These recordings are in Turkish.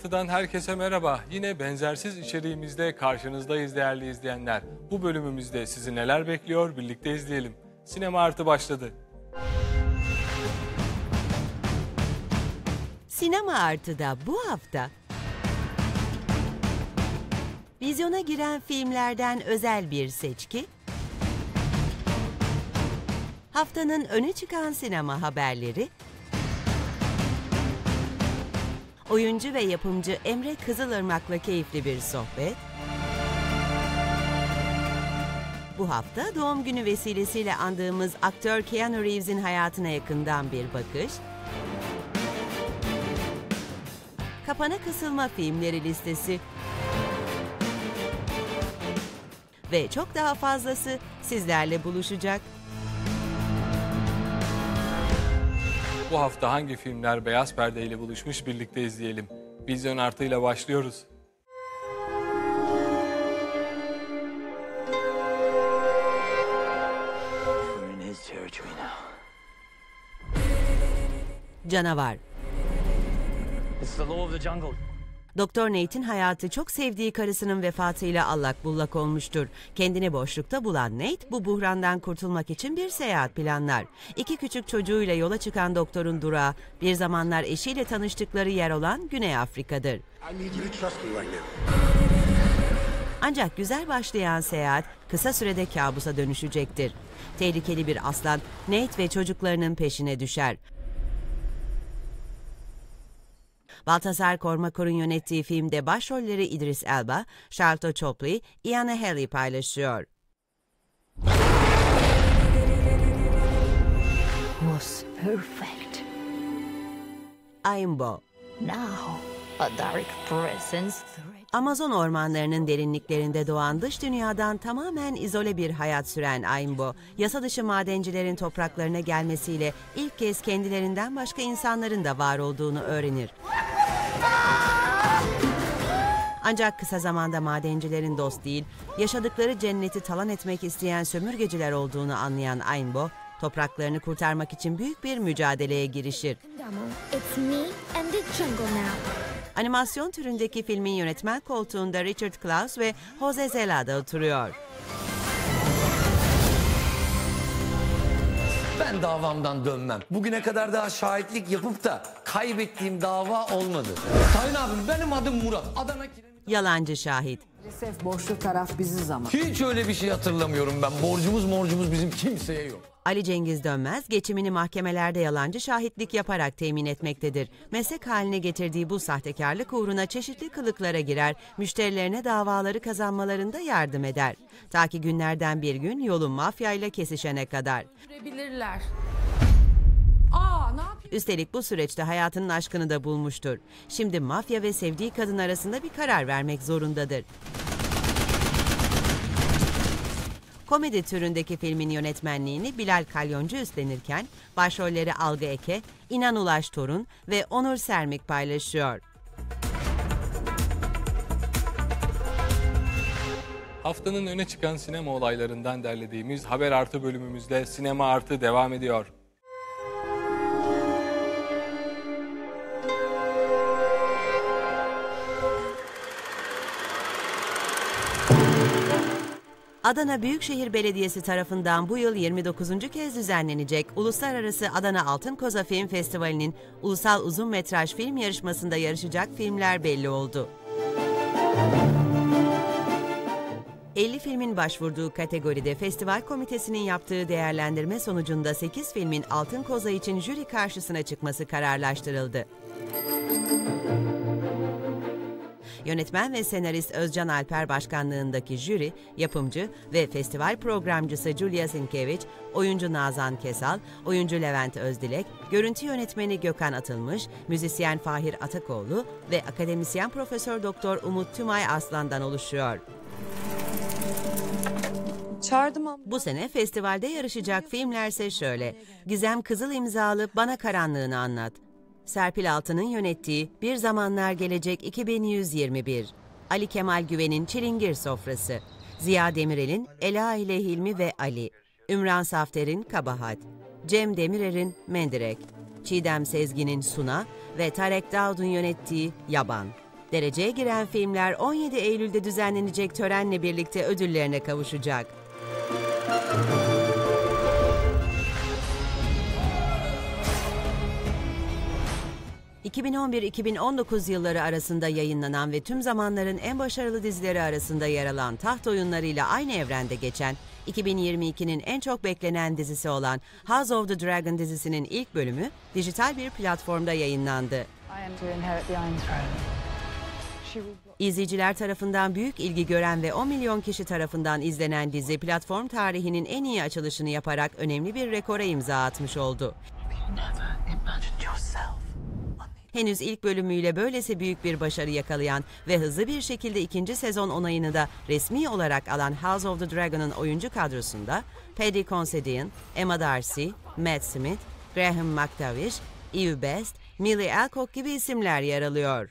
Artı'dan herkese merhaba. Yine benzersiz içeriğimizde karşınızdayız değerli izleyenler. Bu bölümümüzde sizi neler bekliyor birlikte izleyelim. Sinema Artı başladı. Sinema Artı'da bu hafta vizyona giren filmlerden özel bir seçki, haftanın öne çıkan sinema haberleri, oyuncu ve yapımcı Emre Kızılırmak'la keyifli bir sohbet, bu hafta doğum günü vesilesiyle andığımız aktör Keanu Reeves'in hayatına yakından bir bakış, kapana kısılma filmleri listesi ve çok daha fazlası sizlerle buluşacak. Bu hafta hangi filmler beyaz perdeyle buluşmuş birlikte izleyelim. Vizyon Artı ile başlıyoruz. Canavar. It's the law of the jungle. Doktor Nate'in hayatı çok sevdiği karısının vefatıyla allak bullak olmuştur. Kendini boşlukta bulan Nate bu buhrandan kurtulmak için bir seyahat planlar. İki küçük çocuğuyla yola çıkan doktorun durağı bir zamanlar eşiyle tanıştıkları yer olan Güney Afrika'dır. Ancak güzel başlayan seyahat kısa sürede kabusa dönüşecektir. Tehlikeli bir aslan Nate ve çocuklarının peşine düşer. Balthazar Kormakor'un yönettiği filmde başrolleri İdris Elba, Sharlto Copley, Iana Halley paylaşıyor. Was perfect. Aimbo. Now, a dark presence. Amazon ormanlarının derinliklerinde doğan dış dünyadan tamamen izole bir hayat süren Aimbo, yasa dışı madencilerin topraklarına gelmesiyle ilk kez kendilerinden başka insanların da var olduğunu öğrenir. Ancak kısa zamanda madencilerin dost değil, yaşadıkları cenneti talan etmek isteyen sömürgeciler olduğunu anlayan Aimbo, topraklarını kurtarmak için büyük bir mücadeleye girişir. It's me and the jungle now. Animasyon türündeki filmin yönetmen koltuğunda Richard Claus ve Jose Zelada oturuyor. Ben davamdan dönmem. Bugüne kadar daha şahitlik yapıp da kaybettiğim dava olmadı. Sayın abim, benim adım Murat. Adana Kiremit... Yalancı şahit. Maalesef borçlu taraf biziz ama. Hiç öyle bir şey hatırlamıyorum ben. Borcumuz bizim kimseye yok. Ali Cengiz Dönmez, geçimini mahkemelerde yalancı şahitlik yaparak temin etmektedir. Meslek haline getirdiği bu sahtekarlık uğruna çeşitli kılıklara girer, müşterilerine davaları kazanmalarında yardım eder. Ta ki günlerden bir gün yolu mafyayla kesişene kadar. Görebilirler. Üstelik bu süreçte hayatının aşkını da bulmuştur. Şimdi mafya ve sevdiği kadın arasında bir karar vermek zorundadır. Komedi türündeki filmin yönetmenliğini Bilal Kalyoncu üstlenirken başrolleri Algı Eke, İnan Ulaş Torun ve Onur Sermik paylaşıyor. Haftanın öne çıkan sinema olaylarından derlediğimiz Haber Artı bölümümüzde Sinema Artı devam ediyor. Adana Büyükşehir Belediyesi tarafından bu yıl 29. kez düzenlenecek Uluslararası Adana Altın Koza Film Festivali'nin ulusal uzun metraj film yarışmasında yarışacak filmler belli oldu. 50 filmin başvurduğu kategoride festival komitesinin yaptığı değerlendirme sonucunda 8 filmin Altın Koza için jüri karşısına çıkması kararlaştırıldı. Yönetmen ve senarist Özcan Alper başkanlığındaki jüri, yapımcı ve festival programcısı Julia Sienkiewicz, oyuncu Nazan Kesal, oyuncu Levent Özdilek, görüntü yönetmeni Gökhan Atılmış, müzisyen Fahir Atakoğlu ve akademisyen Profesör Doktor Umut Tümay Aslan'dan oluşuyor. Bu sene festivalde yarışacak filmlerse şöyle: Gizem Kızıl imzalı Bana Karanlığını Anlat, Serpil Altı'nın yönettiği Bir Zamanlar Gelecek 2121, Ali Kemal Güven'in Çilingir Sofrası, Ziya Demirel'in Ela ile Hilmi ve Ali, Ümran Safter'in Kabahat, Cem Demirer'in Mendirek, Çiğdem Sezgin'in Suna ve Tarek Dağud'un yönettiği Yaban. Dereceye giren filmler 17 Eylül'de düzenlenecek törenle birlikte ödüllerine kavuşacak. ...2011-2019 yılları arasında yayınlanan ve tüm zamanların en başarılı dizileri arasında yer alan Taht Oyunları'yla aynı evrende geçen... ...2022'nin en çok beklenen dizisi olan House of the Dragon dizisinin ilk bölümü... ...dijital bir platformda yayınlandı. İzleyiciler tarafından büyük ilgi gören ve 10 milyon kişi tarafından izlenen dizi... ...platform tarihinin en iyi açılışını yaparak önemli bir rekora imza atmış oldu. Henüz ilk bölümüyle böylesi büyük bir başarı yakalayan ve hızlı bir şekilde ikinci sezon onayını da resmi olarak alan House of the Dragon'ın oyuncu kadrosunda Paddy Considine, Emma Darcy, Matt Smith, Graham McTavish, Eve Best, Millie Alcock gibi isimler yer alıyor.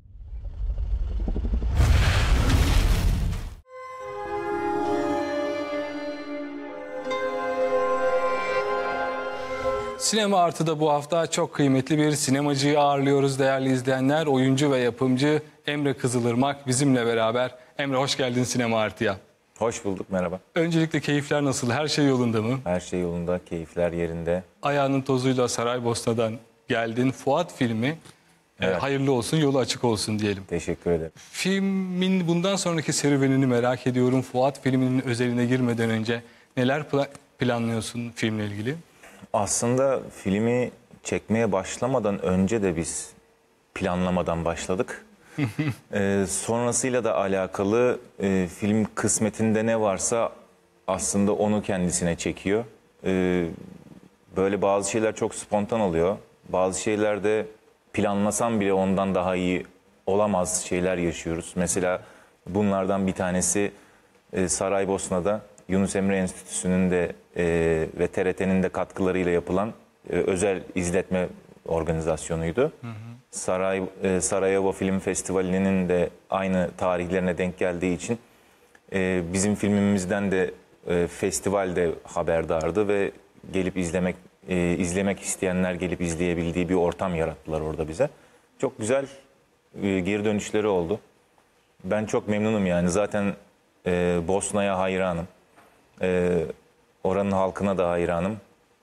Sinema Artı'da bu hafta çok kıymetli bir sinemacıyı ağırlıyoruz değerli izleyenler. Oyuncu ve yapımcı Emre Kızılırmak bizimle beraber. Emre hoş geldin Sinema Artı'ya. Hoş bulduk, merhaba. Öncelikle keyifler nasıl? Her şey yolunda mı? Her şey yolunda, keyifler yerinde. Ayağının tozuyla Saraybosna'dan geldin. Fuat filmi. Evet. Hayırlı olsun, yolu açık olsun diyelim. Teşekkür ederim. Filmin bundan sonraki serüvenini merak ediyorum. Fuat filminin özeline girmeden önce neler planlıyorsun filmle ilgili? Aslında filmi çekmeye başlamadan önce de biz planlamadan başladık. Sonrasıyla da alakalı film kısmetinde ne varsa aslında onu kendisine çekiyor. Böyle bazı şeyler çok spontan oluyor. Bazı şeyler de planlasam bile ondan daha iyi olamaz şeyler yaşıyoruz. Mesela bunlardan bir tanesi Saraybosna'da Yunus Emre Enstitüsü'nün de ve TRT'nin de katkılarıyla yapılan özel izletme organizasyonuydu. Sarajevo Film Festivali'nin de aynı tarihlerine denk geldiği için bizim filmimizden de festivalde haberdardı ve gelip izlemek isteyenler gelip izleyebildiği bir ortam yarattılar orada bize. Çok güzel geri dönüşleri oldu. Ben çok memnunum yani. Zaten Bosna'ya hayranım. Oranın halkına da hayranım.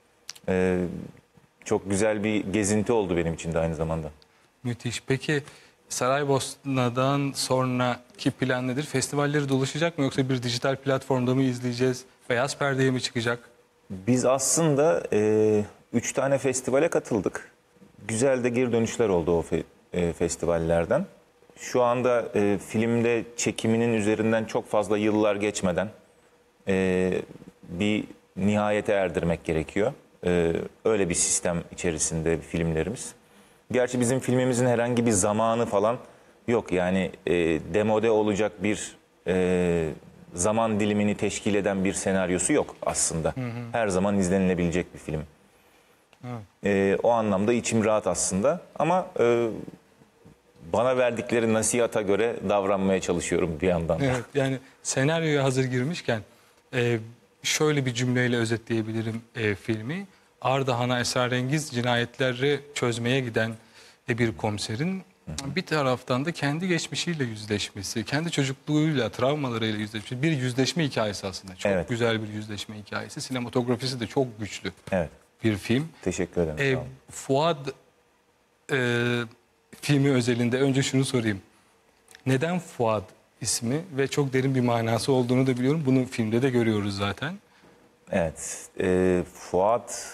Çok güzel bir gezinti oldu benim için de aynı zamanda. Müthiş. Peki Saraybosna'dan sonraki plan nedir? Festivalleri dolaşacak mı yoksa bir dijital platformda mı izleyeceğiz? Beyaz perdeye mi çıkacak? Biz aslında 3 tane festivale katıldık. Güzel de geri dönüşler oldu o festivallerden. Şu anda filmde çekiminin üzerinden çok fazla yıllar geçmeden bir nihayete erdirmek gerekiyor. Öyle bir sistem içerisinde filmlerimiz. Gerçi bizim filmimizin herhangi bir zamanı falan yok. Yani demode olacak bir zaman dilimini teşkil eden bir senaryosu yok aslında. Her zaman izlenilebilecek bir film. O anlamda içim rahat aslında. Ama bana verdikleri nasihata göre davranmaya çalışıyorum bir yandan da. Evet, yani senaryoya hazır girmişken şöyle bir cümleyle özetleyebilirim filmi. Ardahan'a esrarengiz cinayetleri çözmeye giden bir komiserin bir taraftan da kendi geçmişiyle yüzleşmesi, kendi çocukluğuyla, travmalarıyla yüzleşmesi, bir yüzleşme hikayesi aslında. Çok Evet. güzel bir yüzleşme hikayesi. Sinematografisi de çok güçlü Evet. bir film. Teşekkür ederim. Sağ olun. Fuat filmi özelinde önce şunu sorayım. Neden Fuat ismi ve çok derin bir manası olduğunu da biliyorum. Bunu filmde de görüyoruz zaten. Evet. Fuat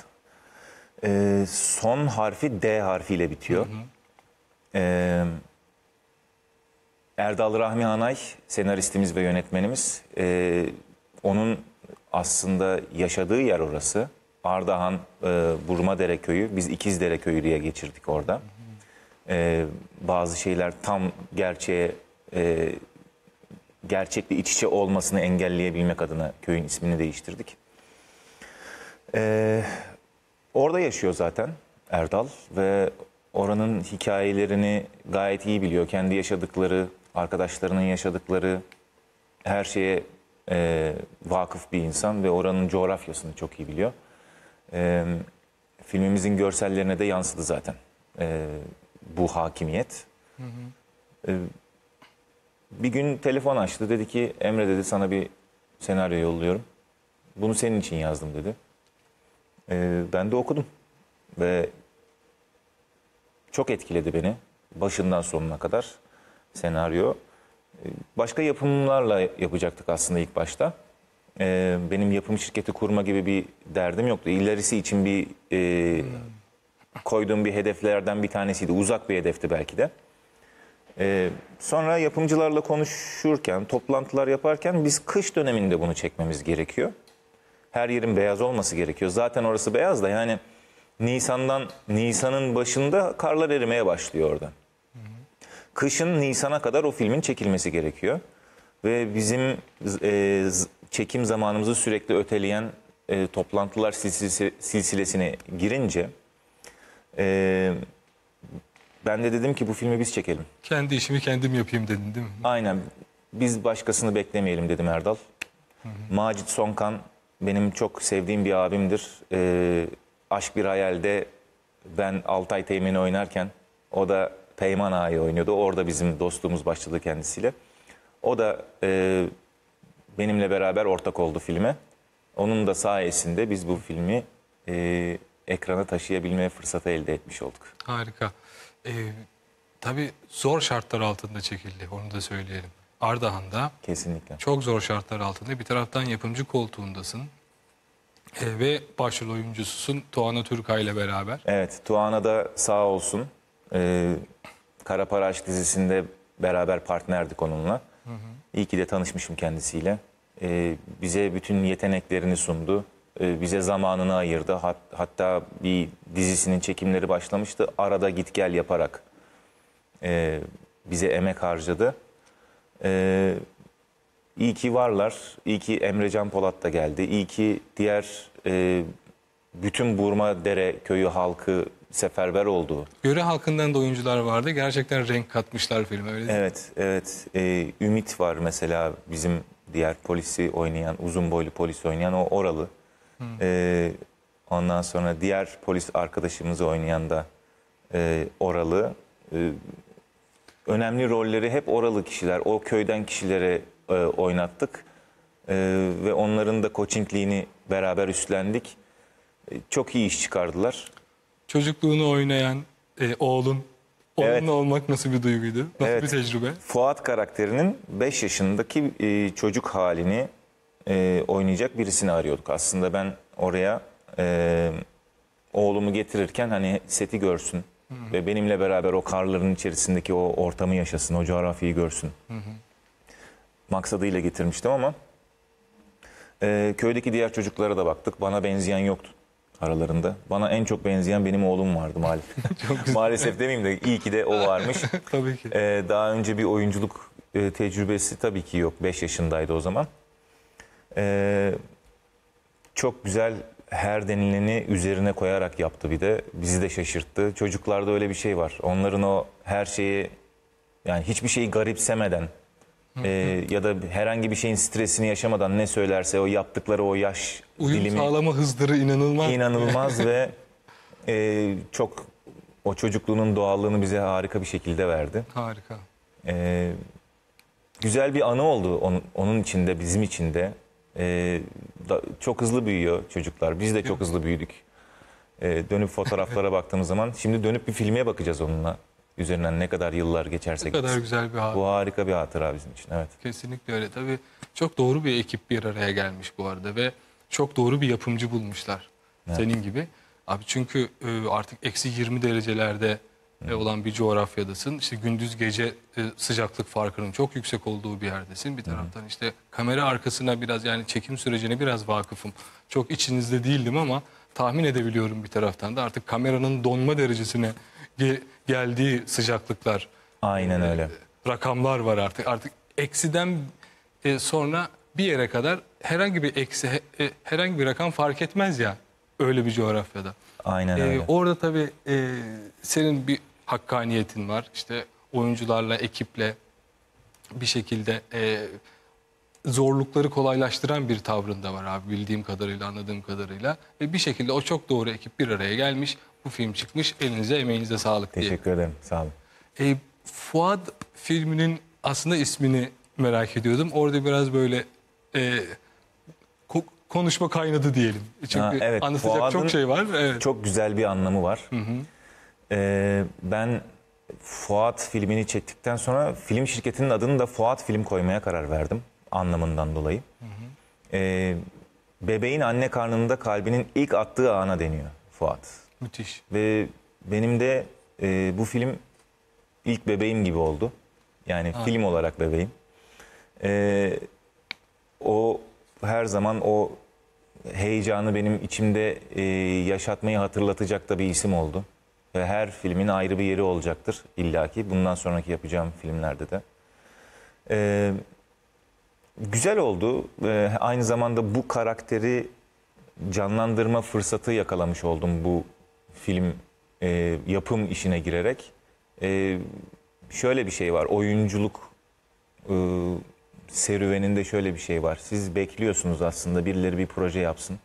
son harfi D harfiyle bitiyor. Erdal Rahmi Hanay senaristimiz ve yönetmenimiz. Onun aslında yaşadığı yer orası. Ardahan Burmadere Köyü. Biz İkizdere Köyü diye geçirdik orada. Bazı şeyler tam gerçekle iç içe olmasını engelleyebilmek adına köyün ismini değiştirdik. Orada yaşıyor zaten Erdal ve oranın hikayelerini gayet iyi biliyor. Kendi yaşadıkları, arkadaşlarının yaşadıkları her şeye vakıf bir insan ve oranın coğrafyasını çok iyi biliyor. Filmimizin görsellerine de yansıdı zaten bu hakimiyet. Bir gün telefon açtı. Dedi ki Emre dedi sana bir senaryo yolluyorum. Bunu senin için yazdım dedi. Ben de okudum. Ve çok etkiledi beni. Başından sonuna kadar senaryo. Başka yapımlarla yapacaktık aslında ilk başta. Benim yapım şirketi kurma gibi bir derdim yoktu. İlerisi için bir koyduğum bir hedeflerden bir tanesiydi. Uzak bir hedefti belki de. Sonra yapımcılarla konuşurken, toplantılar yaparken biz kış döneminde bunu çekmemiz gerekiyor. Her yerin beyaz olması gerekiyor. Zaten orası beyaz da yani Nisan'ın başında karlar erimeye başlıyor oradan. Kışın Nisan'a kadar o filmin çekilmesi gerekiyor. Ve bizim çekim zamanımızı sürekli öteleyen toplantılar silsilesine girince ben de dedim ki bu filmi biz çekelim. Kendi işimi kendim yapayım dedin değil mi? Aynen. Biz başkasını beklemeyelim dedim Erdal. Macit Sonkan benim çok sevdiğim bir abimdir. Aşk Bir Hayal'de ben Altay Teğmen'i oynarken o da Peyman Ağa'yı oynuyordu. Orada bizim dostluğumuz başladı kendisiyle. O da benimle beraber ortak oldu filme. Onun da sayesinde biz bu filmi ekrana taşıyabilme fırsatı elde etmiş olduk. Harika. Tabii zor şartlar altında çekildi, onu da söyleyelim. Ardahan'da Kesinlikle. çok zor şartlar altında bir taraftan yapımcı koltuğundasın ve başrol oyuncususun Tuana Türkay ile beraber. Evet, Tuana da sağ olsun. Kara Para Aşk dizisinde beraber partnerdik onunla. İyi ki de tanışmışım kendisiyle. Bize bütün yeteneklerini sundu. Bize zamanını ayırdı. Hatta bir dizisinin çekimleri başlamıştı. Arada git gel yaparak bize emek harcadı. İyi ki varlar. İyi ki Emre Can Polat da geldi. İyi ki diğer bütün Burmadere köyü halkı seferber oldu. Yöre halkından da oyuncular vardı. Gerçekten renk katmışlar filme, öyle değil mi? Evet, evet. Ümit var mesela bizim diğer polisi oynayan, uzun boylu polis oynayan o oralı. Ondan sonra diğer polis arkadaşımızı oynayan da oralı. Önemli rolleri hep oralı kişiler, o köyden kişilere oynattık. Ve onların da coachingliğini beraber üstlendik. Çok iyi iş çıkardılar. Çocukluğunu oynayan oğlunla Evet. olmak nasıl bir duyguydu? Nasıl Evet. bir tecrübe? Fuat karakterinin 5 yaşındaki çocuk halini oynayacak birisini arıyorduk. Aslında ben oraya oğlumu getirirken hani seti görsün ve benimle beraber o karların içerisindeki o ortamı yaşasın, o coğrafyayı görsün. Maksadıyla getirmiştim ama köydeki diğer çocuklara da baktık. Bana benzeyen yoktu aralarında. Bana en çok benzeyen benim oğlum vardı maalesef. Maalesef demeyeyim de iyi ki de o varmış. Tabii ki. Daha önce bir oyunculuk tecrübesi tabii ki yok. 5 yaşındaydı o zaman. Çok güzel, her denileni üzerine koyarak yaptı bir de. Bizi de şaşırttı. Çocuklarda öyle bir şey var. Onların o her şeyi, yani hiçbir şeyi garipsemeden ya da herhangi bir şeyin stresini yaşamadan ne söylerse o yaptıkları o yaş Uyum dilimi sağlama hızları inanılmaz. inanılmaz ve çok o çocukluğunun doğallığını bize harika bir şekilde verdi. Harika. Güzel bir anı oldu onun içinde, bizim için de. Çok hızlı büyüyor çocuklar. Biz de çok hızlı büyüdük. Dönüp fotoğraflara baktığımız zaman, şimdi dönüp bir filme bakacağız onunla. Üzerinden ne kadar yıllar geçerse Ne kadar geçsin. güzel bir haber. Bu harika bir hatıra bizim için, evet. Kesinlikle öyle. Tabii çok doğru bir ekip bir araya gelmiş bu arada ve çok doğru bir yapımcı bulmuşlar. Senin gibi. Abi çünkü artık eksi 20 derecelerde olan bir coğrafyadasın. İşte gündüz gece sıcaklık farkının çok yüksek olduğu bir yerdesin. Bir taraftan işte kamera arkasına biraz, yani çekim sürecine biraz vakıfım. Çok içinizde değildim ama tahmin edebiliyorum bir taraftan da artık kameranın donma derecesine geldiği sıcaklıklar. Aynen öyle. Rakamlar var artık. Artık eksiden sonra bir yere kadar herhangi bir eksi, herhangi bir rakam fark etmez ya öyle bir coğrafyada. Aynen öyle. Orada tabii senin bir hakkaniyetin var. İşte oyuncularla, ekiple bir şekilde zorlukları kolaylaştıran bir tavrın da var abi, bildiğim kadarıyla, anladığım kadarıyla. Ve bir şekilde o çok doğru ekip bir araya gelmiş. Bu film çıkmış. Elinize, emeğinize sağlık diye. Teşekkür ederim. Sağ olun. Fuat filminin aslında ismini merak ediyordum. Orada biraz böyle konuşma kaynadı diyelim. Çünkü evet, anlatacak Fuad'ın çok şey var. Evet. Çok güzel bir anlamı var. Ben Fuat filmini çektikten sonra film şirketinin adını da Fuat Film koymaya karar verdim. Anlamından dolayı. Bebeğin anne karnında kalbinin ilk attığı ana deniyor Fuat. Müthiş. Ve benim de bu film ilk bebeğim gibi oldu. Yani film olarak bebeğim. O her zaman o heyecanı benim içimde yaşatmayı hatırlatacak da bir isim oldu. Ve her filmin ayrı bir yeri olacaktır illaki. Bundan sonraki yapacağım filmlerde de. Güzel oldu. Aynı zamanda bu karakteri canlandırma fırsatı yakalamış oldum bu film yapım işine girerek. Şöyle bir şey var. Oyunculuk serüveninde şöyle bir şey var. Siz bekliyorsunuz aslında birileri bir proje yapsın.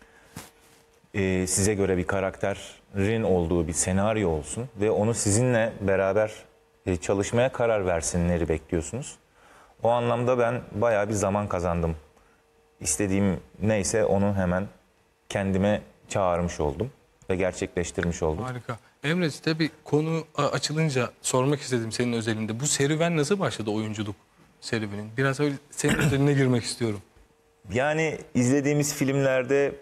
Size göre bir karakterin olduğu bir senaryo olsun ve onu sizinle beraber çalışmaya karar versinleri bekliyorsunuz. O anlamda ben bayağı bir zaman kazandım. İstediğim neyse onu hemen kendime çağırmış oldum ve gerçekleştirmiş oldum. Harika. Emre, tabii konu açılınca sormak istedim senin özelinde. Bu serüven nasıl başladı, oyunculuk serüvenin? Biraz öyle senin özeline girmek istiyorum. Yani izlediğimiz filmlerde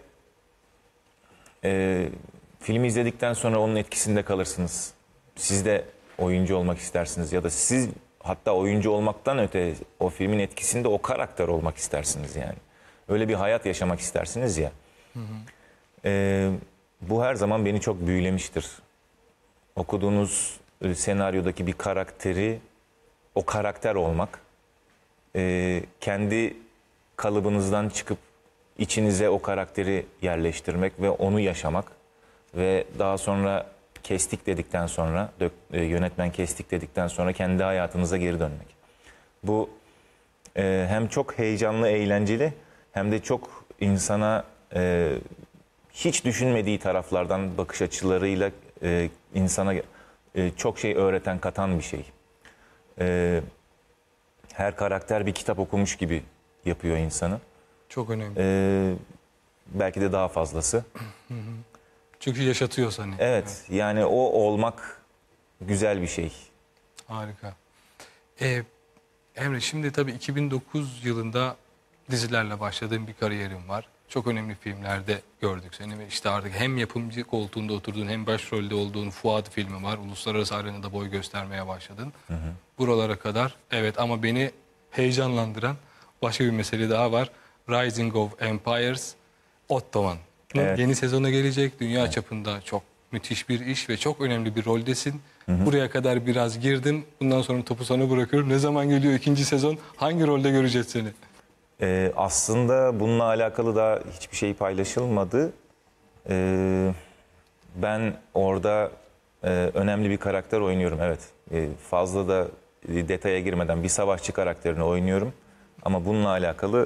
filmi izledikten sonra onun etkisinde kalırsınız. Siz de oyuncu olmak istersiniz ya da siz hatta oyuncu olmaktan öte o filmin etkisinde o karakter olmak istersiniz yani. Öyle bir hayat yaşamak istersiniz ya. Bu her zaman beni çok büyülemiştir. Okuduğunuz senaryodaki bir karakteri, o karakter olmak, kendi kalıbınızdan çıkıp içinize o karakteri yerleştirmek ve onu yaşamak ve daha sonra kestik dedikten sonra, yönetmen kestik dedikten sonra kendi hayatınıza geri dönmek. Bu hem çok heyecanlı, eğlenceli hem de çok insana hiç düşünmediği taraflardan bakış açılarıyla insana çok şey öğreten, katan bir şey. Her karakter bir kitap okumuş gibi yapıyor insanı. Çok önemli. Belki de daha fazlası. Çünkü yaşatıyor seni. Evet, yani o olmak güzel bir şey. Harika. Emre, şimdi tabii 2009 yılında dizilerle başladığın bir kariyerin var. Çok önemli filmlerde gördük seni ve işte artık hem yapımcı koltuğunda oturduğun hem başrolde olduğun Fuat filmi var. Uluslararası arenada boy göstermeye başladın. Buralara kadar evet, ama beni heyecanlandıran başka bir mesele daha var. Rising of Empires, Ottoman. Evet. Yeni sezona gelecek. Dünya çapında çok müthiş bir iş ve çok önemli bir roldesin. Buraya kadar biraz girdin. Bundan sonra topu sana bırakıyorum. Ne zaman geliyor ikinci sezon? Hangi rolde göreceğiz seni? Aslında bununla alakalı da hiçbir şey paylaşılmadı. Ben orada önemli bir karakter oynuyorum. Evet. Fazla da detaya girmeden bir savaşçı karakterini oynuyorum. Ama bununla alakalı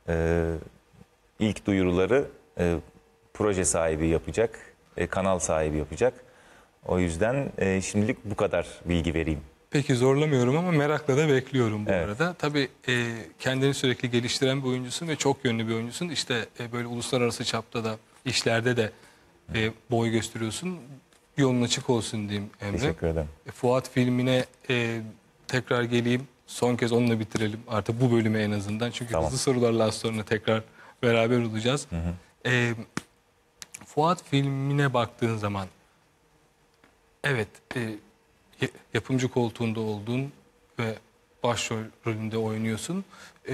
ilk duyuruları proje sahibi yapacak, kanal sahibi yapacak. O yüzden şimdilik bu kadar bilgi vereyim. Peki, zorlamıyorum ama merakla da bekliyorum bu Evet. arada. Tabii kendini sürekli geliştiren bir oyuncusun ve çok yönlü bir oyuncusun. İşte böyle uluslararası çapta da işlerde de boy gösteriyorsun. Yolun açık olsun diyeyim Emre. Teşekkür ederim. Fuat filmine tekrar geleyim. Son kez onunla bitirelim artık bu bölümü en azından. Çünkü Tamam. hızlı sorularla az sonra tekrar beraber olacağız. Fuat filmine baktığın zaman evet, yapımcı koltuğunda oldun ve başrolünde oynuyorsun.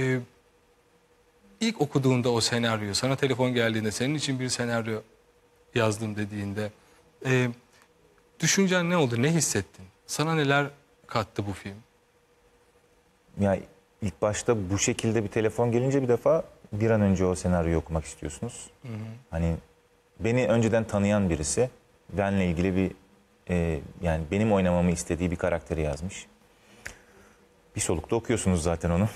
İlk okuduğunda o senaryo, sana telefon geldiğinde, senin için bir senaryo yazdım dediğinde düşüncen ne oldu, ne hissettin? Sana neler kattı bu film? Yani ilk başta bu şekilde bir telefon gelince bir defa bir an önce o senaryoyu okumak istiyorsunuz. Hani beni önceden tanıyan birisi benle ilgili bir yani benim oynamamı istediği bir karakteri yazmış. Bir solukta okuyorsunuz zaten onu.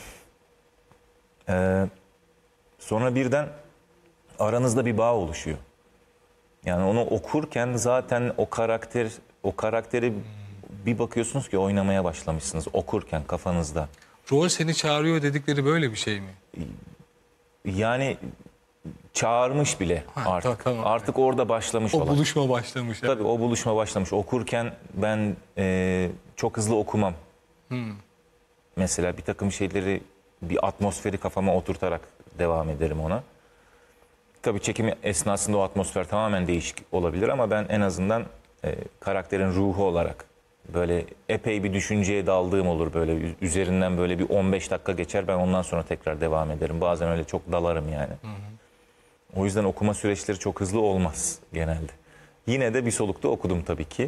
Sonra birden aranızda bir bağ oluşuyor. Yani onu okurken zaten o karakteri bir bakıyorsunuz ki oynamaya başlamışsınız okurken kafanızda. Rol seni çağırıyor dedikleri böyle bir şey mi? Yani çağırmış bile artık. Tamam. Artık orada başlamış O olan. buluşma başlamış. evet. Tabii o buluşma başlamış. Okurken ben çok hızlı okumam. Mesela bir takım şeyleri, bir atmosferi kafama oturtarak devam ederim ona. Tabii çekim esnasında o atmosfer tamamen değişik olabilir ama ben en azından karakterin ruhu olarak böyle epey bir düşünceye daldığım olur. Böyle üzerinden böyle bir 15 dakika geçer, ben ondan sonra tekrar devam ederim. Bazen öyle çok dalarım yani. O yüzden okuma süreçleri çok hızlı olmaz genelde. Yine de bir solukta okudum tabii ki.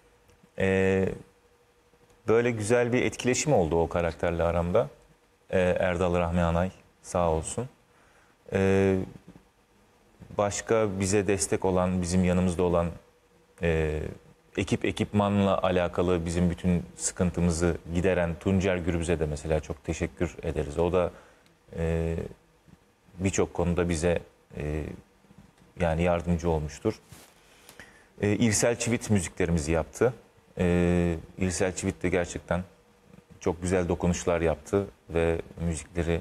Böyle güzel bir etkileşim oldu o karakterle aramda. Erdal Rahmi Anay sağ olsun. Başka bize destek olan, bizim yanımızda olan ekipmanla alakalı bizim bütün sıkıntımızı gideren Tuncer Gürbüz'e de mesela çok teşekkür ederiz. O da birçok konuda bize yani yardımcı olmuştur. İrsel Çivit müziklerimizi yaptı. İrsel Çivit de gerçekten çok güzel dokunuşlar yaptı ve müzikleri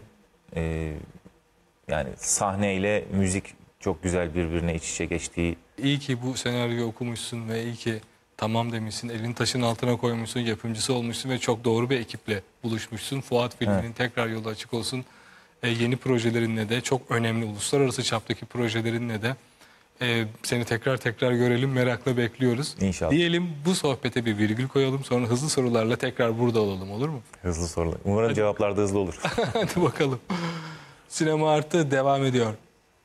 yani sahneyle müzik çok güzel birbirine iç içe geçtiği. İyi ki bu senaryoyu okumuşsun ve iyi ki tamam demişsin, elini taşın altına koymuşsun, yapımcısı olmuşsun ve çok doğru bir ekiple buluşmuşsun. Fuat filminin tekrar yolu açık olsun. Yeni projelerinle de, çok önemli uluslararası çaptaki projelerinle de seni tekrar görelim, merakla bekliyoruz. İnşallah. Diyelim, bu sohbete bir virgül koyalım, sonra hızlı sorularla tekrar burada olalım, olur mu? Hızlı sorular. Umarım cevaplar da hızlı olur. Hadi bakalım. Sinema Artı devam ediyor.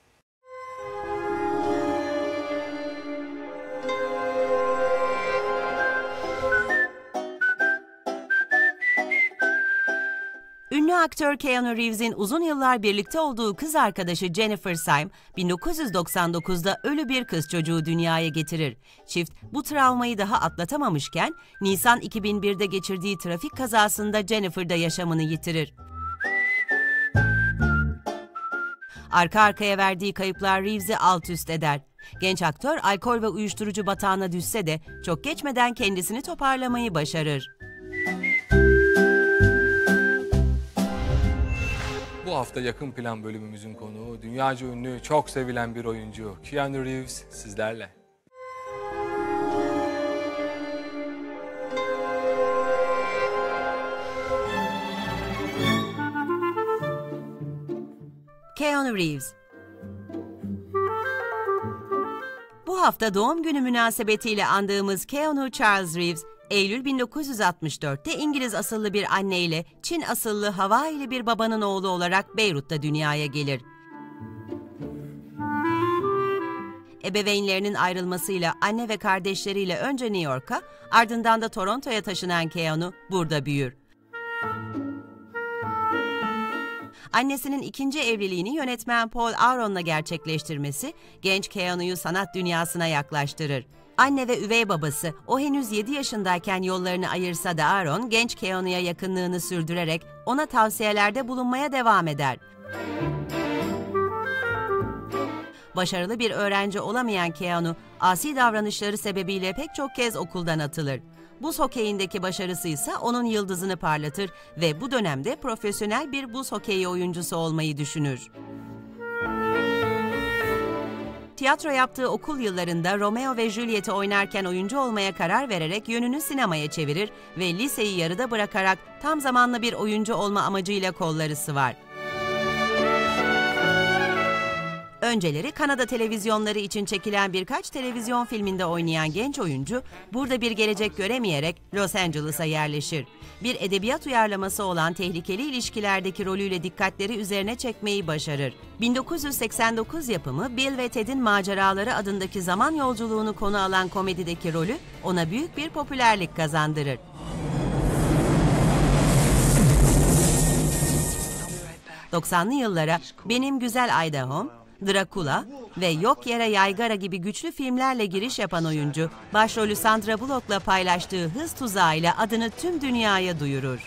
Ünlü aktör Keanu Reeves'in uzun yıllar birlikte olduğu kız arkadaşı Jennifer Syme, 1999'da ölü bir kız çocuğu dünyaya getirir. Çift bu travmayı daha atlatamamışken, Nisan 2001'de geçirdiği trafik kazasında Jennifer da yaşamını yitirir. Arka arkaya verdiği kayıplar Reeves'i alt üst eder. Genç aktör alkol ve uyuşturucu batağına düşse de çok geçmeden kendisini toparlamayı başarır. Bu hafta yakın plan bölümümüzün konuğu, dünyaca ünlü, çok sevilen bir oyuncu Keanu Reeves sizlerle. Keanu Reeves. Bu hafta doğum günü münasebetiyle andığımız Keanu Charles Reeves, Eylül 1964'te İngiliz asıllı bir anne ile Çin asıllı Havaili bir babanın oğlu olarak Beyrut'ta dünyaya gelir. Ebeveynlerinin ayrılmasıyla anne ve kardeşleriyle önce New York'a, ardından da Toronto'ya taşınan Keanu burada büyür. Annesinin ikinci evliliğini yönetmen Paul Aaron'la gerçekleştirmesi genç Keanu'yu sanat dünyasına yaklaştırır. Anne ve üvey babası o henüz 7 yaşındayken yollarını ayırsa da Aaron genç Keanu'ya yakınlığını sürdürerek ona tavsiyelerde bulunmaya devam eder. Başarılı bir öğrenci olamayan Keanu, asi davranışları sebebiyle pek çok kez okuldan atılır. Buz hokeyindeki başarısı ise onun yıldızını parlatır ve bu dönemde profesyonel bir buz hokeyi oyuncusu olmayı düşünür. Tiyatro yaptığı okul yıllarında Romeo ve Juliet'i oynarken oyuncu olmaya karar vererek yönünü sinemaya çevirir ve liseyi yarıda bırakarak tam zamanlı bir oyuncu olma amacıyla kolları sıvar. Önceleri Kanada televizyonları için çekilen birkaç televizyon filminde oynayan genç oyuncu, burada bir gelecek göremeyerek Los Angeles'a yerleşir. Bir edebiyat uyarlaması olan Tehlikeli İlişkilerdeki rolüyle dikkatleri üzerine çekmeyi başarır. 1989 yapımı Bill ve Ted'in Maceraları adındaki zaman yolculuğunu konu alan komedideki rolü ona büyük bir popülerlik kazandırır. ...90'lı yıllara Benim Güzel Idahom, Dracula ve Yok Yere Yaygara gibi güçlü filmlerle giriş yapan oyuncu, başrolü Sandra Bullock'la paylaştığı Hız Tuzağı ile adını tüm dünyaya duyurur.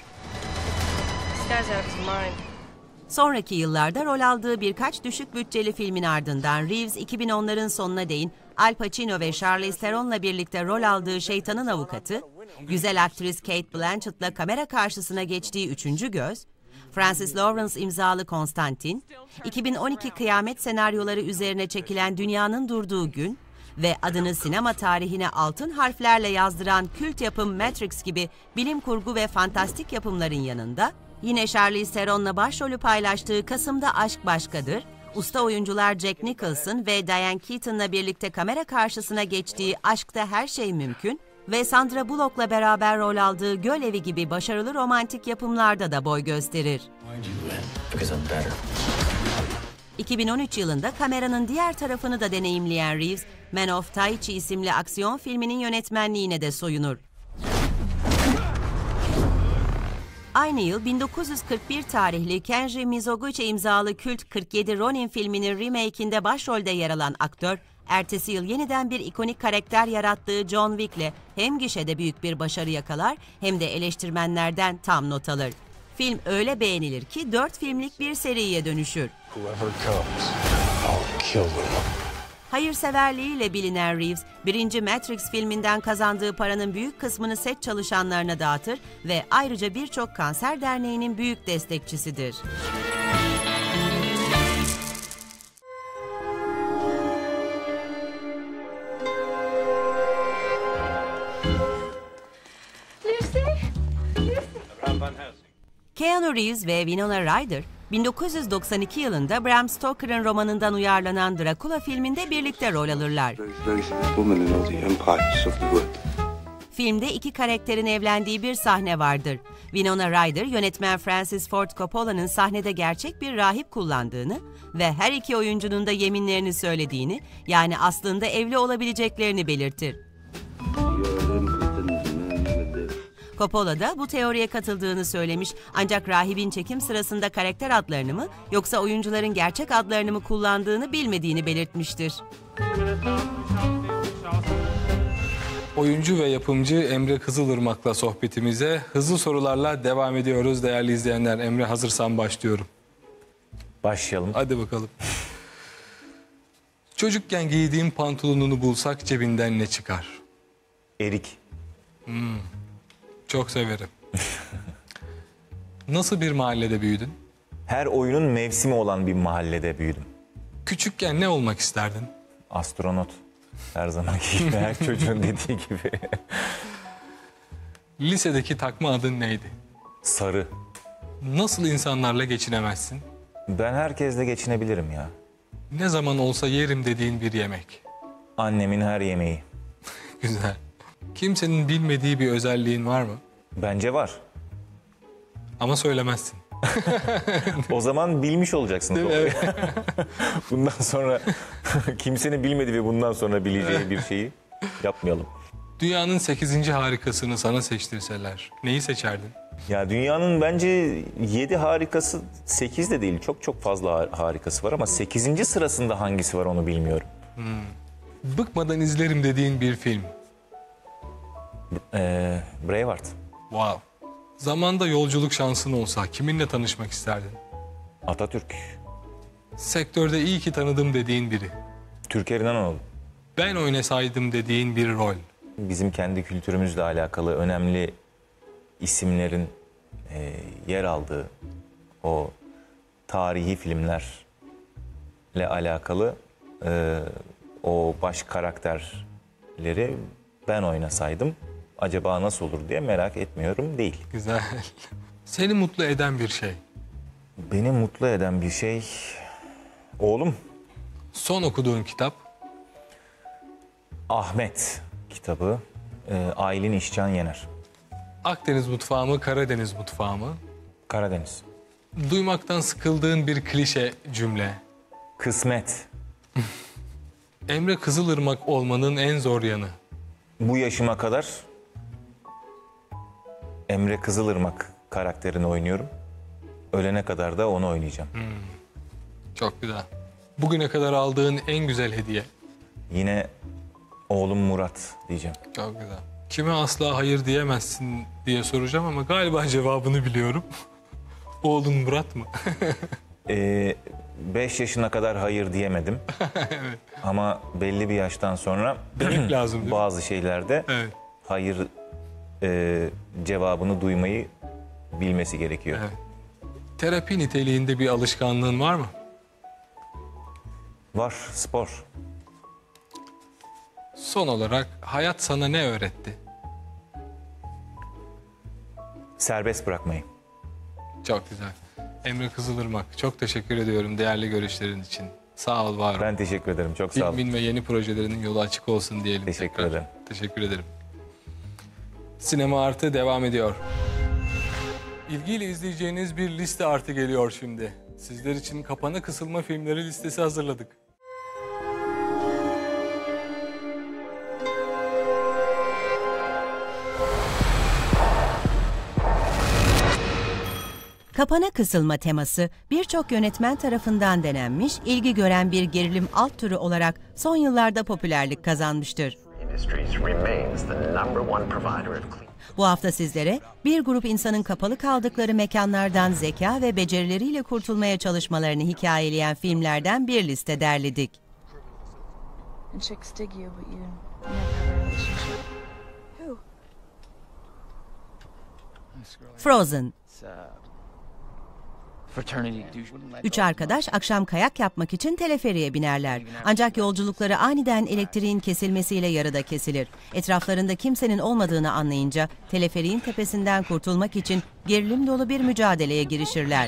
Sonraki yıllarda rol aldığı birkaç düşük bütçeli filmin ardından Reeves 2010'ların sonuna değin Al Pacino ve Charlize Theron'la birlikte rol aldığı Şeytanın Avukatı, Güzel aktris Cate Blanchett'la kamera karşısına geçtiği Üçüncü Göz, Francis Lawrence imzalı Konstantin, 2012 kıyamet senaryoları üzerine çekilen Dünyanın Durduğu Gün ve adını sinema tarihine altın harflerle yazdıran kült yapım Matrix gibi bilim kurgu ve fantastik yapımların yanında, yine Charlize Theron'la başrolü paylaştığı Kasım'da Aşk Başkadır, usta oyuncular Jack Nicholson ve Diane Keaton'la birlikte kamera karşısına geçtiği Aşkta Her Şey Mümkün ve Sandra Bullock'la beraber rol aldığı Göl Evi gibi başarılı romantik yapımlarda da boy gösterir. 2013 yılında kameranın diğer tarafını da deneyimleyen Reeves, Man of Tai Chi isimli aksiyon filminin yönetmenliğine de soyunur. Aynı yıl 1941 tarihli Kenji Mizoguchi imzalı kült 47 Ronin filminin remake'inde başrolde yer alan aktör, ertesi yıl yeniden bir ikonik karakter yarattığı John Wick'le hem gişede büyük bir başarı yakalar hem de eleştirmenlerden tam not alır. Film öyle beğenilir ki 4 filmlik bir seriye dönüşür. Hayırseverliğiyle bilinen Reeves, 1. Matrix filminden kazandığı paranın büyük kısmını set çalışanlarına dağıtır ve ayrıca birçok kanser derneğinin büyük destekçisidir. Keanu Reeves ve Winona Ryder, 1992 yılında Bram Stoker'ın romanından uyarlanan Dracula filminde birlikte rol alırlar. Filmde iki karakterin evlendiği bir sahne vardır. Winona Ryder, yönetmen Francis Ford Coppola'nın sahnede gerçek bir rahip kullandığını ve her iki oyuncunun da yeminlerini söylediğini, yani aslında evli olabileceklerini belirtir. Coppola da bu teoriye katıldığını söylemiş, ancak rahibin çekim sırasında karakter adlarını mı yoksa oyuncuların gerçek adlarını mı kullandığını bilmediğini belirtmiştir. Oyuncu ve yapımcı Emre Kızılırmak'la sohbetimize hızlı sorularla devam ediyoruz değerli izleyenler. Emre, hazırsan başlıyorum. Başlayalım. Hadi bakalım. Çocukken giydiğin pantolonunu bulsak cebinden ne çıkar? Erik. Çok severim. Nasıl bir mahallede büyüdün? Her oyunun mevsimi olan bir mahallede büyüdüm. Küçükken ne olmak isterdin? Astronot. Her zamanki gibi, her çocuğun dediği gibi. Lisedeki takma adın neydi? Sarı. Nasıl insanlarla geçinemezsin? Ben herkesle geçinebilirim ya. Ne zaman olsa yerim dediğin bir yemek. Annemin her yemeği. Güzel. Kimsenin bilmediği bir özelliğin var mı? Bence var. Ama söylemezsin. O zaman bilmiş olacaksınız. Değil mi? Evet. Bundan sonra kimsenin bilmediği ve bundan sonra bileceği bir şeyi yapmayalım. Dünyanın 8. harikasını sana seçtirseler neyi seçerdin? Ya dünyanın bence 7 harikası, 8 de değil, çok çok fazla harikası var ama 8. sırasında hangisi var onu bilmiyorum. Bıkmadan izlerim dediğin bir film. Braveheart. Wow. Zamanda yolculuk şansın olsa kiminle tanışmak isterdin? Atatürk. Sektörde iyi ki tanıdım dediğin biri. Türker İnanoğlu. Ben oynasaydım dediğin bir rol. Bizim kendi kültürümüzle alakalı önemli isimlerin yer aldığı o tarihi filmlerle alakalı o baş karakterleri ben oynasaydım acaba nasıl olur diye merak etmiyorum değil. Güzel. Seni mutlu eden bir şey. Beni mutlu eden bir şey oğlum. Son okuduğun kitap. Ahmet kitabı. Aylin İşcan Yener. Akdeniz mutfağı mı, Karadeniz mutfağı mı? Karadeniz. Duymaktan sıkıldığın bir klişe cümle. Kısmet. Emre Kızılırmak olmanın en zor yanı. Bu yaşıma kadar Emre Kızılırmak karakterini oynuyorum. Ölene kadar da onu oynayacağım. Çok güzel. Bugüne kadar aldığın en güzel hediye. Yine oğlum Murat diyeceğim. Çok güzel. Kime asla hayır diyemezsin diye soracağım ama galiba cevabını biliyorum. Oğlun Murat mı? 5 yaşına kadar hayır diyemedim. Evet. Ama belli bir yaştan sonra Demek lazım değil mi? bazı şeylerde Evet. hayır cevabını duymayı bilmesi gerekiyor. Evet. Terapi niteliğinde bir alışkanlığın var mı? Var, spor. Son olarak hayat sana ne öğretti? Serbest bırakmayı. Çok güzel. Emre Kızılırmak, çok teşekkür ediyorum değerli görüşlerin için. Sağ ol, var ol. Ben teşekkür ederim. Çok sağ olun. Filmin ve yeni projelerinin yolu açık olsun diyelim. Teşekkür tekrar. ederim. Teşekkür ederim. Sinema Artı devam ediyor. İlgiyle izleyeceğiniz bir liste artı geliyor şimdi. Sizler için kapana kısılma filmleri listesi hazırladık. Kapana kısılma teması birçok yönetmen tarafından denenmiş, ilgi gören bir gerilim alt türü olarak son yıllarda popülerlik kazanmıştır. Bu hafta sizlere bir grup insanın kapalı kaldıkları mekanlardan zeka ve becerileriyle kurtulmaya çalışmalarını hikayeleyen filmlerden bir liste derledik. Frozen. Üç arkadaş akşam kayak yapmak için teleferiye binerler. Ancak yolculukları aniden elektriğin kesilmesiyle yarıda kesilir. Etraflarında kimsenin olmadığını anlayınca teleferiğin tepesinden kurtulmak için gerilim dolu bir mücadeleye girişirler.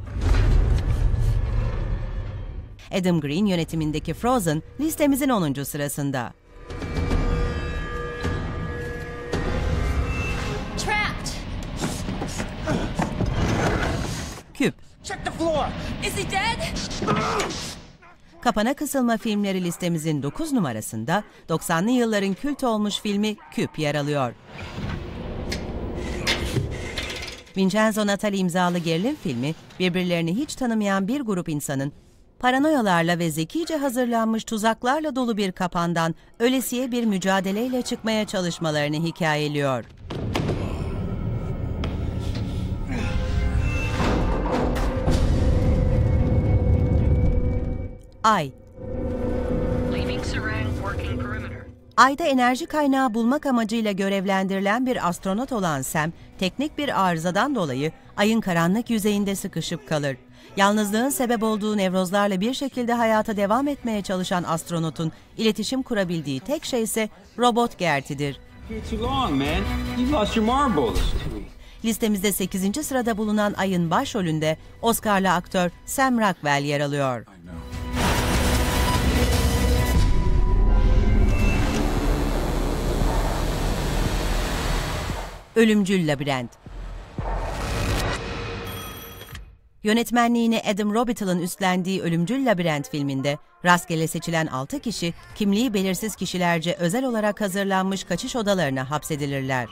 Adam Green yönetimindeki Frozen listemizin 10. sırasında. Küp. Kapana kısılma filmleri listemizin 9 numarasında 90'lı yılların kült olmuş filmi Küp yer alıyor. Vincenzo Natali imzalı gerilim filmi, birbirlerini hiç tanımayan bir grup insanın paranoyalarla ve zekice hazırlanmış tuzaklarla dolu bir kapandan ölesiye bir mücadeleyle çıkmaya çalışmalarını hikayeliyor. Ay. Ay'da enerji kaynağı bulmak amacıyla görevlendirilen bir astronot olan Sam, teknik bir arızadan dolayı Ay'ın karanlık yüzeyinde sıkışıp kalır. Yalnızlığın sebep olduğu nevrozlarla bir şekilde hayata devam etmeye çalışan astronotun iletişim kurabildiği tek şey ise robot Gertie'dir. Listemizde 8. sırada bulunan Ay'ın başrolünde Oscar'lı aktör Sam Rockwell yer alıyor. Ölümcül Labirent. Yönetmenliğini Adam Robital'ın üstlendiği Ölümcül Labirent filminde rastgele seçilen 6 kişi kimliği belirsiz kişilerce özel olarak hazırlanmış kaçış odalarına hapsedilirler.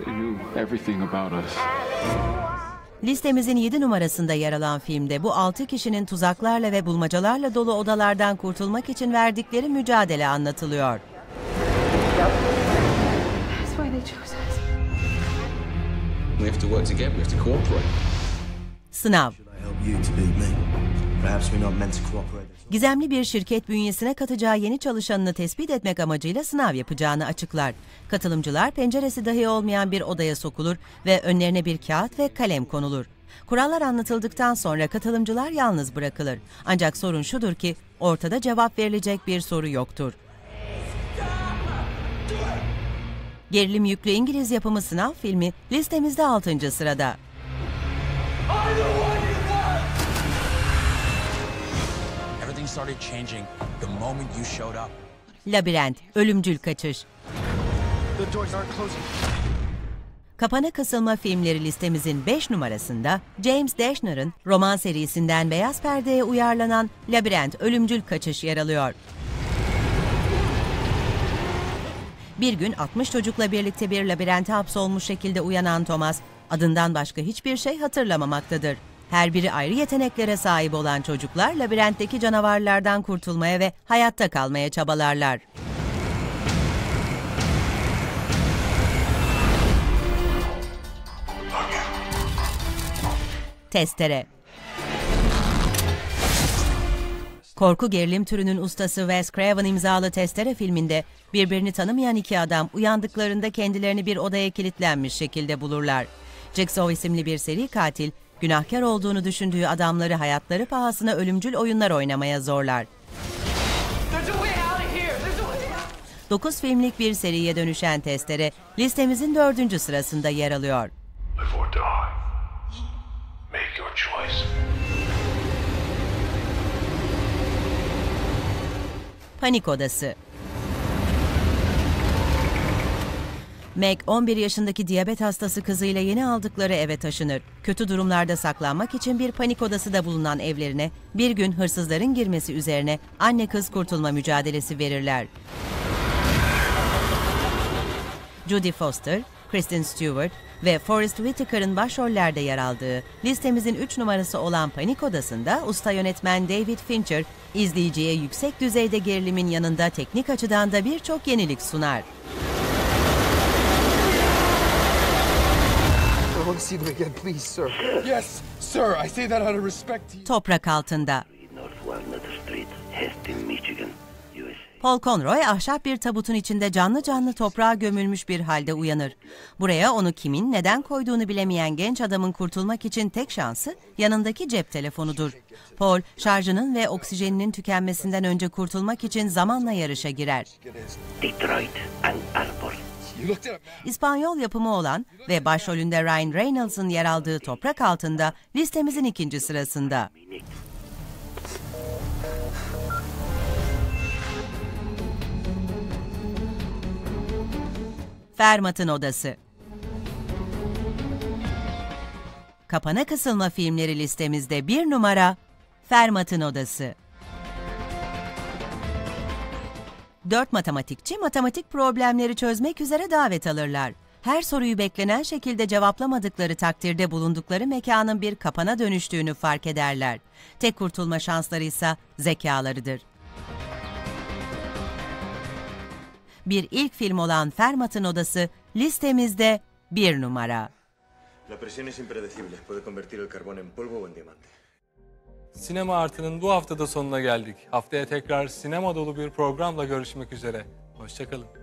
Listemizin 7 numarasında yer alan filmde bu 6 kişinin tuzaklarla ve bulmacalarla dolu odalardan kurtulmak için verdikleri mücadele anlatılıyor. Sınav. Gizemli bir şirket bünyesine katacağı yeni çalışanını tespit etmek amacıyla sınav yapacağını açıklar. Katılımcılar penceresi dahi olmayan bir odaya sokulur ve önlerine bir kağıt ve kalem konulur. Kurallar anlatıldıktan sonra katılımcılar yalnız bırakılır. Ancak sorun şudur ki ortada cevap verilecek bir soru yoktur. Gerilim yüklü İngiliz yapımı Sınav filmi listemizde 6. sırada. Labirent, ölümcül kaçış. Kapana kısılma filmleri listemizin 5 numarasında James Dashner'ın roman serisinden Beyaz Perde'ye uyarlanan Labirent, ölümcül kaçış yer alıyor. Bir gün 60 çocukla birlikte bir labirente hapsolmuş şekilde uyanan Thomas, adından başka hiçbir şey hatırlamamaktadır. Her biri ayrı yeteneklere sahip olan çocuklar labirentteki canavarlardan kurtulmaya ve hayatta kalmaya çabalarlar. Testere. Korku gerilim türünün ustası Wes Craven imzalı Testere filminde birbirini tanımayan iki adam uyandıklarında kendilerini bir odaya kilitlenmiş şekilde bulurlar. Jigsaw isimli bir seri katil, günahkar olduğunu düşündüğü adamları hayatları pahasına ölümcül oyunlar oynamaya zorlar. 9 filmlik bir seriye dönüşen Testere, listemizin 4. sırasında yer alıyor. Live or die. Make your choice. Panik Odası. Meg, 11 yaşındaki diyabet hastası kızıyla yeni aldıkları eve taşınır. Kötü durumlarda saklanmak için bir panik odası da bulunan evlerine bir gün hırsızların girmesi üzerine anne kız kurtulma mücadelesi verirler. Jodie Foster, Kristen Stewart ve Forest Whitaker'ın başrollerde yer aldığı listemizin 3 numarası olan Panik Odası'nda usta yönetmen David Fincher, izleyiciye yüksek düzeyde gerilimin yanında teknik açıdan da birçok yenilik sunar. Toprak altında. Paul Conroy ahşap bir tabutun içinde canlı canlı toprağa gömülmüş bir halde uyanır. Buraya onu kimin neden koyduğunu bilemeyen genç adamın kurtulmak için tek şansı yanındaki cep telefonudur. Paul, şarjının ve oksijeninin tükenmesinden önce kurtulmak için zamanla yarışa girer. İspanyol yapımı olan ve başrolünde Ryan Reynolds'ın yer aldığı Toprak Altında listemizin 2. sırasında. Fermat'ın Odası. Kapana kısılma filmleri listemizde 1 numara Fermat'ın Odası. 4 matematikçi matematik problemleri çözmek üzere davet alırlar. Her soruyu beklenen şekilde cevaplamadıkları takdirde bulundukları mekanın bir kapana dönüştüğünü fark ederler. Tek kurtulma şansları ise zekalarıdır. Bir ilk film olan Fermat'ın Odası listemizde 1 numara. La presión es impredecible. Puede convertir el carbón en polvo o en diamante. Sinema Artı'nın bu haftada sonuna geldik. Haftaya tekrar sinema dolu bir programla görüşmek üzere. Hoşça kalın.